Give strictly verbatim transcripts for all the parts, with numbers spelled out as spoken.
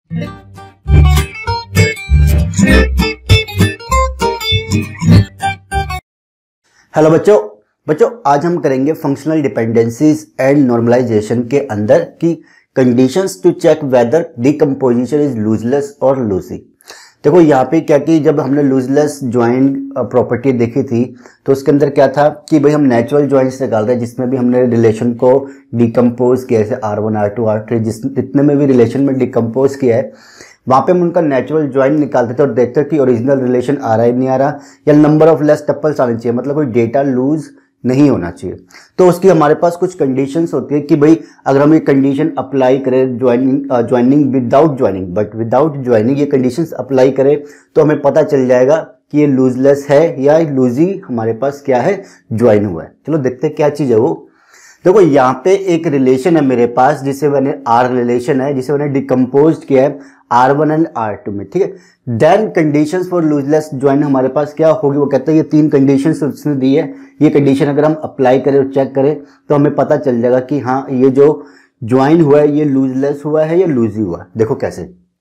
Hello बच्चों बच्चों आज हम करेंगे फंक्शनल डिपेंडेंसीज एंड नॉर्मलाइजेशन के अंदर की conditions to check whether decomposition is lossless और लूजी। देखो यहाँ पे क्या कि जब हमने लूजलेस ज्वाइंट प्रॉपर्टी देखी थी तो उसके अंदर क्या था कि भाई हम नेचुरल ज्वाइंट्स निकाल रहे हैं जिसमें भी हमने रिलेशन को डिकम्पोज किया है, R one R two R three जिस जितने में भी रिलेशन में डिकम्पोज किया है वहां पे हम उनका नेचुरल ज्वाइंट निकालते थे और देखते थे कि ओरिजिनल रिलेशन आ रहा है नहीं आ रहा, या नंबर ऑफ लेस टपल्स आने चाहिए, मतलब कोई डेटा लूज नहीं होना चाहिए। तो उसकी हमारे पास कुछ कंडीशंस होती है कि भाई अगर हम ये कंडीशन अप्लाई करें joining joining without joining but without joining ये कंडीशंस अप्लाई करें तो हमें पता चल जाएगा कि ये लूजलेस है या लूजी हमारे पास क्या है, ज्वाइन हुआ है। चलो देखते हैं क्या चीज है वो। देखो यहाँ पे एक रिलेशन है मेरे पास जिसे मैंने आर रिलेशन है जिसे मैंने डिकम्पोज किया है R one and R two में, ठीक है। Then conditions for lossless join हमारे पास क्या होगी, वो कहते हैं ये तीन कंडीशंस उसने दी है, ये कंडीशन अगर हम अप्लाई करें और चेक करें तो हमें पता चल जाएगा कि हाँ ये जो ज्वाइन हुआ है ये लूजलेस हुआ है या लूजी हुआ है। देखो कैसे।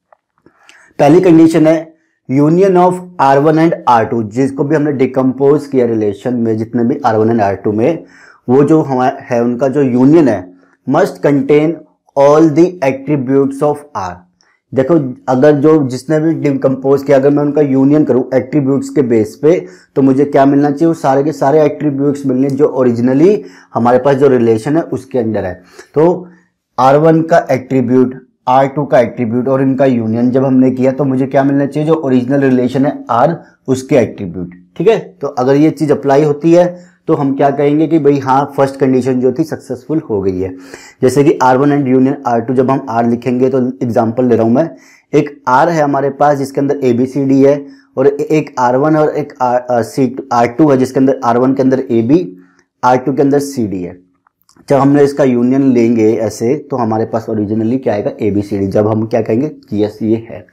पहली कंडीशन है union of R one and R two, जिसको भी हमने डिकम्पोज किया रिलेशन में जितने भी R one and R two में, वो जो हमारा है उनका जो यूनियन है must contain all the attributes of R. देखो अगर जो जिसने भी डिकम्पोज किया अगर मैं उनका यूनियन करूं एट्रीब्यूट्स के बेस पे तो मुझे क्या मिलना चाहिए, वो सारे के सारे एट्रीब्यूट्स मिलने जो ओरिजिनली हमारे पास जो रिलेशन है उसके अंदर है। तो आर वन का एट्रीब्यूट, आर टू का एट्रीब्यूट और इनका यूनियन जब हमने किया तो मुझे क्या मिलना चाहिए, जो ओरिजिनल रिलेशन है आर उसके एट्रीब्यूट, ठीक है। तो अगर ये चीज अप्लाई होती है तो हम क्या कहेंगे कि भाई हाँ फर्स्ट कंडीशन जो थी सक्सेसफुल हो गई है। जैसे कि R one and union R two जब हम आर लिखेंगे तो एग्जांपल ले रहा हूं मैं, एक आर है हमारे पास जिसके अंदर ए बी सी डी है और एक आर वन और एक आर सी आर टू है जिसके अंदर आर वन के अंदर ए बी आर टू के अंदर सी डी है। जब हमने इसका यूनियन लेंगे ऐसे तो हमारे पास ओरिजिनली क्या आएगा, ए बी सी डी। जब हम क्या कहेंगे यस ये है।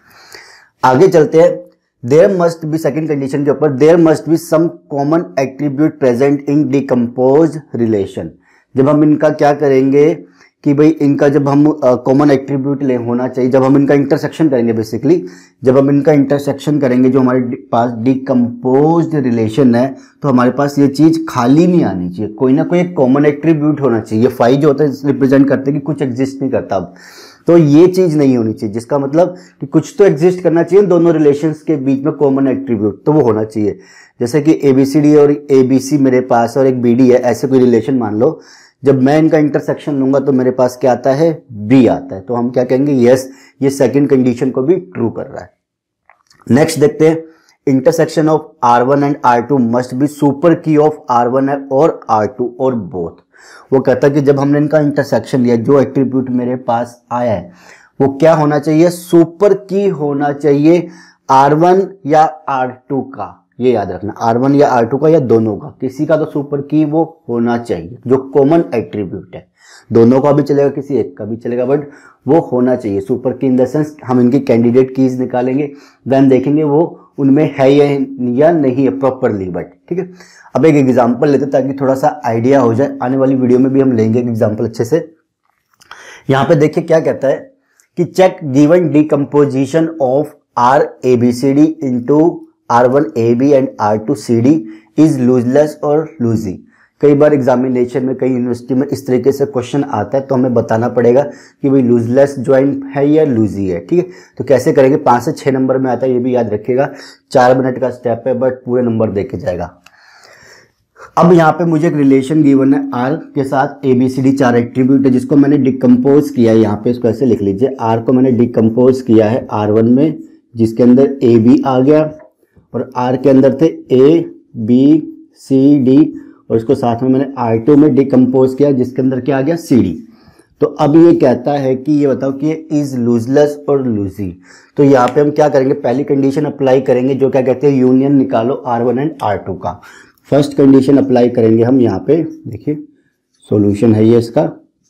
आगे चलते हैं। There must be, second condition के ऊपर, there must be some common attribute present in decompose relation. जब हम इनका क्या करेंगे कि भाई इनका जब हम कॉमन uh, एट्रीब्यूट ले होना चाहिए, जब हम इनका इंटरसेक्शन करेंगे बेसिकली, जब हम इनका इंटरसेक्शन करेंगे जो हमारे पास डिकम्पोज्ड रिलेशन है तो हमारे पास ये चीज खाली नहीं आनी चाहिए, कोई ना कोई एक कॉमन एट्रीब्यूट होना चाहिए। फाइव जो होता है रिप्रेजेंट करते हैं कि कुछ एग्जिस्ट नहीं करता अब, तो ये चीज नहीं होनी चाहिए, जिसका मतलब कि कुछ तो एग्जिस्ट करना चाहिए दोनों रिलेशंस के बीच में कॉमन एट्रीब्यूट, तो वो होना चाहिए। जैसे कि एबीसीडी और एबीसी मेरे पास और एक बीडी है, ऐसे कोई रिलेशन मान लो, जब मैं इनका इंटरसेक्शन लूंगा तो मेरे पास क्या आता है, बी आता है। तो हम क्या कहेंगे, यस ये सेकंड कंडीशन को भी ट्रू कर रहा है। नेक्स्ट देखते हैं, intersection of R one and R two must be super key of R one और आर टू और बोथ। वो कहता है कि जब हमने इनका इंटरसेक्शन लिया जो एट्रीब्यूट मेरे पास आया है वो क्या होना चाहिए, सुपर की होना चाहिए आर वन या आर टू का। ये याद रखना, आर वन या आर टू का या दोनों का, किसी का तो सुपर की वो होना चाहिए जो कॉमन एट्रीब्यूट है। दोनों का भी चलेगा किसी एक का भी चलेगा बट वो होना चाहिए सुपर की। इन द सेंस हम इनकी कैंडिडेट कीज निकालेंगे देन देखेंगे वो उनमें है या नहीं है प्रॉपरली, बट ठीक है। अब एक एग्जांपल लेते ताकि थोड़ा सा आइडिया हो जाए, आने वाली वीडियो में भी हम लेंगे एक एग्जांपल अच्छे से। यहाँ पे देखिए क्या कहता है कि check given decomposition of R A B C D into R one A B and R two C D is lossless और लूजी। कई बार एग्जामिनेशन में कई यूनिवर्सिटी में इस तरीके से क्वेश्चन आता है तो हमें बताना पड़ेगा कि भाई लूजलेस ज्वाइंट है या लूजी है, ठीक है। तो कैसे करेंगे, पांच से छह नंबर में आता है, ये भी याद रखिएगा। चार मिनट का स्टेप है बट पूरे नंबर देके जाएगा। अब यहाँ पे मुझे एक रिलेशन गिवन है आर के साथ ए बी सी डी, चार एट्रीब्यूट है जिसको मैंने डिकम्पोज किया है। यहाँ पे इसको ऐसे लिख लीजिए, आर को मैंने डिकम्पोज किया है आर वन में जिसके अंदर ए बी आ गया और आर के अंदर थे ए बी सी डी और इसको साथ में मैंने आर टू में डिकम्पोज किया जिसके अंदर क्या आ गया, सी डी। तो अब ये कहता है कि ये बताओ कि ये इज लूजलेस और लूजी। तो यहाँ पे हम क्या करेंगे, पहली कंडीशन अप्लाई करेंगे जो क्या कहते हैं यूनियन निकालो R one and R two का। फर्स्ट कंडीशन अप्लाई करेंगे हम यहाँ पे, देखिए सॉल्यूशन है ये इसका।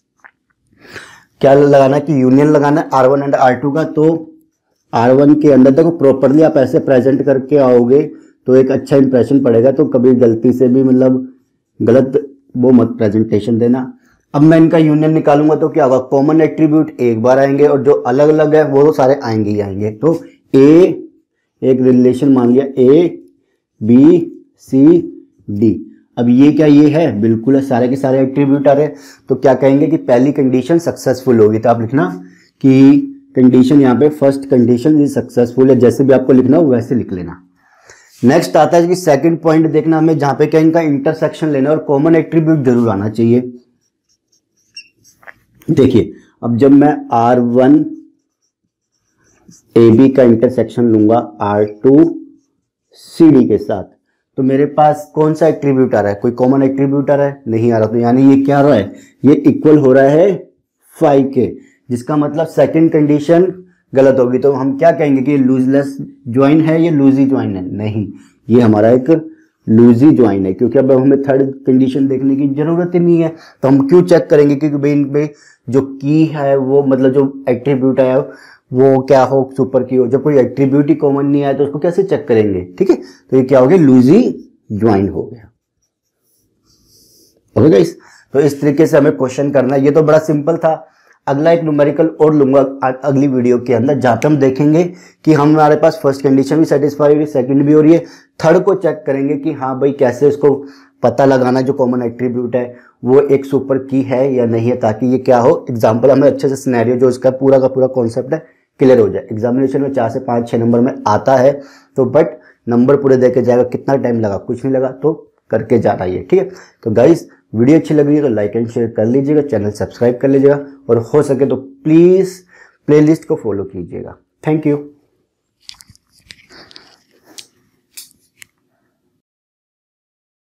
क्या लगाना है कि यूनियन लगाना है R one and R two का। तो आर वन के अंदर देखो प्रॉपरली आप ऐसे प्रेजेंट करके आओगे तो एक अच्छा इंप्रेशन पड़ेगा, तो कभी गलती से भी मतलब गलत वो मत प्रेजेंटेशन देना। अब मैं इनका यूनियन निकालूंगा तो क्या होगा, कॉमन एट्रीब्यूट एक बार आएंगे और जो अलग अलग है वो सारे आएंगे ही आएंगे। तो ए, एक रिलेशन मान लिया ए बी सी डी। अब ये क्या, ये है बिल्कुल है, सारे के सारे एट्रीब्यूट आ रहे हैं। तो क्या कहेंगे कि पहली कंडीशन सक्सेसफुल होगी। तो आप लिखना कि कंडीशन यहाँ पे फर्स्ट कंडीशन इज सक्सेसफुल है, जैसे भी आपको लिखना हो वैसे लिख लेना। नेक्स्ट आता है कि सेकंड पॉइंट देखना हमें, जहां पे क्या इनका इंटरसेक्शन लेना और कॉमन एट्रीब्यूट जरूर आना चाहिए। देखिए अब जब मैं आर वन ए बी का इंटरसेक्शन लूंगा आर टू सी डी के साथ, तो मेरे पास कौन सा एट्रीब्यूट आ रहा है, कोई कॉमन एट्रीब्यूट आ रहा है, नहीं आ रहा। तो यानी ये क्या आ रहा है, ये इक्वल हो रहा है फाइव के, जिसका मतलब सेकंड कंडीशन गलत होगी। तो हम क्या कहेंगे कि लूजलेस ज्वाइन है, ये लूजी ज्वाइन है, नहीं, ये हमारा एक लूजी ज्वाइन है, क्योंकि अब हमें थर्ड कंडीशन देखने की जरूरत ही नहीं है। तो हम क्यों चेक करेंगे, क्योंकि भाई इनमें जो की है वो मतलब जो एट्रीब्यूट है वो क्या हो, सुपर की हो। जब कोई एट्रीब्यूट ही कॉमन नहीं आया तो उसको कैसे चेक करेंगे, ठीक है। तो ये क्या हो गया, लूजी ज्वाइन हो गया। ओके गाइस, तो इस तरीके से हमें क्वेश्चन करना है। ये तो बड़ा सिंपल था। अगला एक न्यूमेरिकल और लूंगा अगली वीडियो के अंदर, जहां पे हम देखेंगे कि हम हमारे पास फर्स्ट कंडीशन भी सेटिस्फाई हो रही है, सेकंड भी हो रही है, थर्ड को चेक करेंगे कि हाँ भाई कैसे इसको पता लगाना जो कॉमन एट्रीब्यूट है वो एक सुपर की है या नहीं है, ताकि ये क्या हो, एग्जाम्पल हमें अच्छे से सिनेरियो जो इसका पूरा का पूरा कॉन्सेप्ट है क्लियर हो जाए। एग्जामिनेशन में चार से पाँच छः नंबर में आता है, तो बट नंबर पूरे दे के जाएगा, कितना टाइम लगा, कुछ नहीं लगा, तो करके जाना ही है, ठीक है। तो गाइस वीडियो अच्छी लग रही है तो लाइक एंड शेयर कर लीजिएगा, चैनल सब्सक्राइब कर लीजिएगा और हो सके तो प्लीज़ प्लेलिस्ट को फॉलो कीजिएगा। Thank you.